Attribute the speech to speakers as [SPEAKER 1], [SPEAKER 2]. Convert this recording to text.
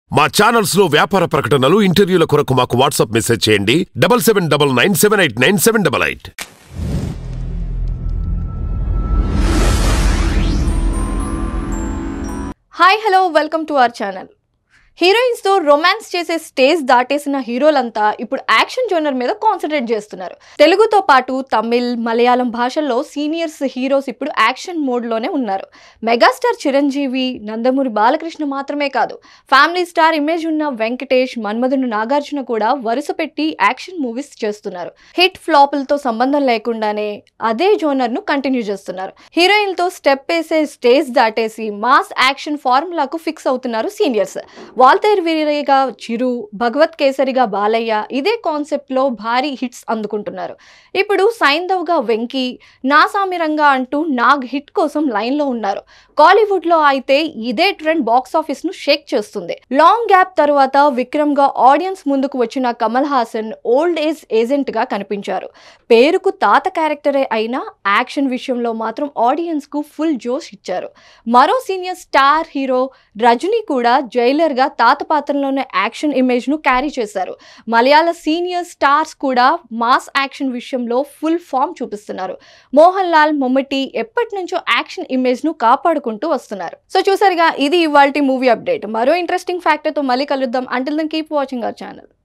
[SPEAKER 1] మా ఛానల్స్ లో వ్యాపార ప్రకటనలు ఇంటర్వ్యూల కొరకు మాకు వాట్సాప్ మెసేజ్ చేయండి 7799978978.
[SPEAKER 2] Hi hello welcome to our channel. Heroines తో రొమాన్స్ చేసే స్టేజ్ దాటేసిన హీరోలంతా ఇప్పుడు యాక్షన్ జోనర్ మీద కాన్సన్ట్రేట్ చేస్తున్నారు. తెలుగుతో పాటు తమిళ్, మలయాళం భాషల్లో సీనియర్స్ హీరోస్ ఇప్పుడు యాక్షన్ మోడ్ లోనే ఉన్నారు. మెగాస్టార్ చిరంజీవి, నందమూరి బాలకృష్ణ మాత్రమే కాదు, ఫ్యామిలీ స్టార్ ఇమేజ్ ఉన్న వెంకటేష్, మన్మధుడు నాగార్జున కూడా వరుస పెట్టి యాక్షన్ మూవీస్ చేస్తున్నారు. హిట్ ఫ్లాపులతో సంబంధం లేకుండానే అదే జోనర్ ను కంటిన్యూ చేస్తున్నారు. హీరోయిన్లతో స్టెప్ వేసే స్టేజ్ దాటేసి మాస్ యాక్షన్ ఫార్ములాకు ఫిక్స్ అవుతున్నారు సీనియర్స్. వాల్తేర్ వీరయ్యగా చిరు, భగవత్ కేసరిగా బాలయ్య ఇదే కాన్సెప్ట్ లో భారీ హిట్స్ అందుకుంటున్నారు. ఇప్పుడు సైంధవ్గా వెంకీ, నా సామిరంగా అంటూ నాగ్ హిట్ కోసం లైన్ లో ఉన్నారు. కాలీవుడ్ లో అయితే ఇదే ట్రెండ్ బాక్స్ ఆఫీస్ ను షేక్ చేస్తుంది. లాంగ్ గ్యాప్ తరువాత విక్రమ్ గా ఆడియన్స్ ముందుకు వచ్చిన Kamal Haasan old age agent గా కనిపించారు. పేరుకు తాత క్యారెక్టరే అయినా యాక్షన్ విషయంలో మాత్రం ఆడియన్స్ కు ఫుల్ జోష్ ఇచ్చారు. మరో సీనియర్ స్టార్ హీరో రజనీ కూడా జైలర్ గా తాత పాత్రలోనే యాక్షన్ ఇమేజ్ ను క్యారీ చేశారు. మలయాళ సీనియర్ స్టార్స్ కూడా మాస్ యాక్షన్ విషయంలో ఫుల్ ఫామ్ చూపిస్తున్నారు. మోహన్ లాల్, మమ్ముట్టి ఎప్పటి నుంచో యాక్షన్ ఇమేజ్ ను కాపాడుకుంటూ వస్తున్నారు. సో చూసారుగా, ఇది ఇవాల్టి మూవీ అప్డేట్. మరో ఇంట్రెస్టింగ్ ఫ్యాక్టర్ తో మళ్ళీ కలుద్దాం. Until then keep watching our channel.